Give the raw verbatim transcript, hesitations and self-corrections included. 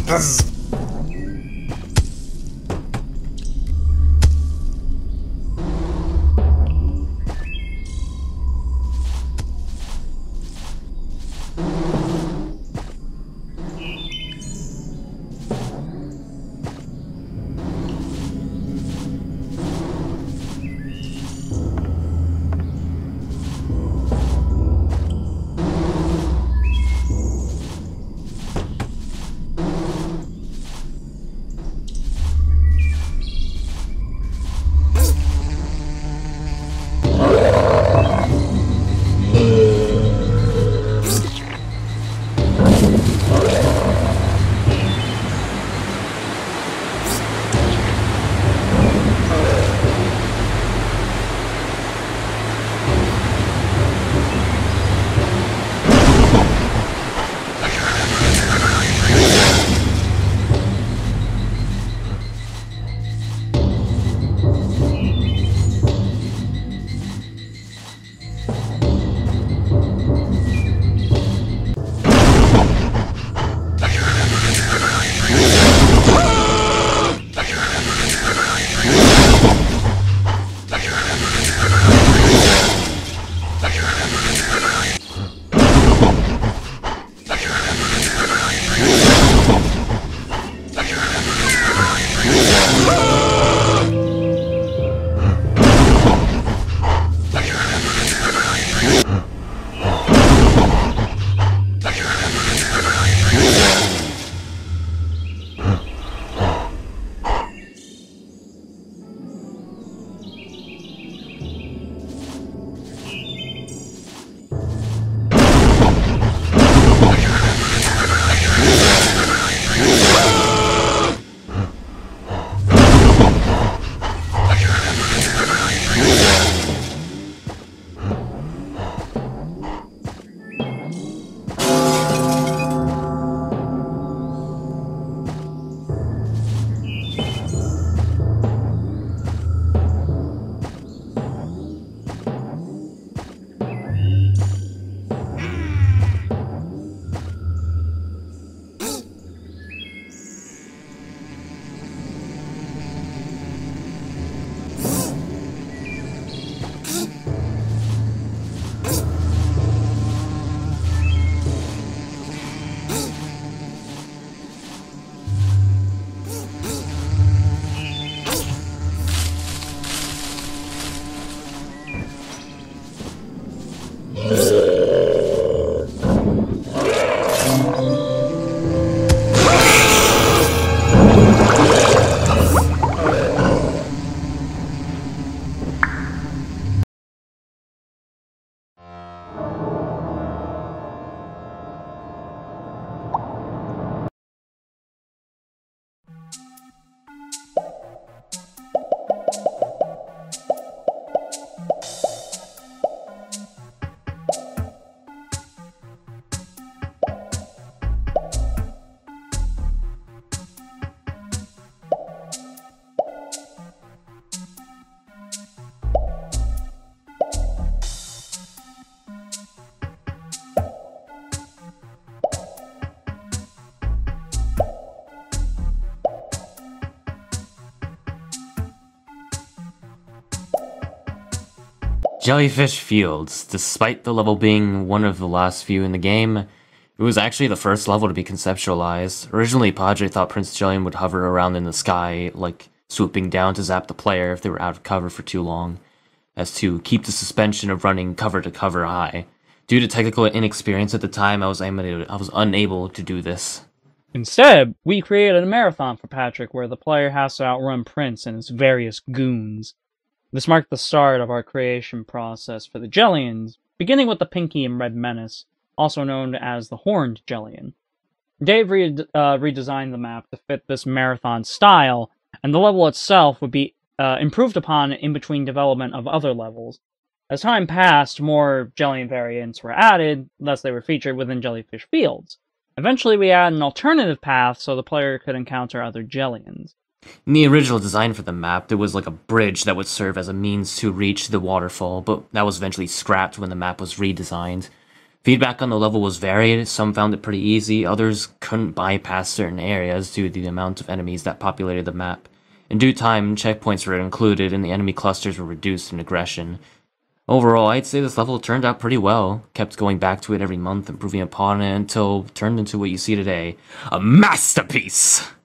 Jellyfish Fields. Despite the level being one of the last few in the game, it was actually the first level to be conceptualized. Originally, Padre thought Prince Jellian would hover around in the sky, like swooping down to zap the player if they were out of cover for too long, as to keep the suspension of running cover to cover high. Due to technical inexperience at the time, I was, able, I was unable to do this. Instead, we created a marathon for Patrick where the player has to outrun Prince and his various goons. This marked the start of our creation process for the Jellians, beginning with the Pinky and Red Menace, also known as the Horned Jellian. Dave re uh, redesigned the map to fit this marathon style, and the level itself would be uh, improved upon in between development of other levels. As time passed, more Jellian variants were added, thus they were featured within Jellyfish Fields. Eventually we added an alternative path so the player could encounter other Jellians. In the original design for the map, there was like a bridge that would serve as a means to reach the waterfall, but that was eventually scrapped when the map was redesigned. Feedback on the level was varied, some found it pretty easy, others couldn't bypass certain areas due to the amount of enemies that populated the map. In due time, checkpoints were included and the enemy clusters were reduced in aggression. Overall, I'd say this level turned out pretty well, kept going back to it every month, improving upon it until it turned into what you see today. A masterpiece!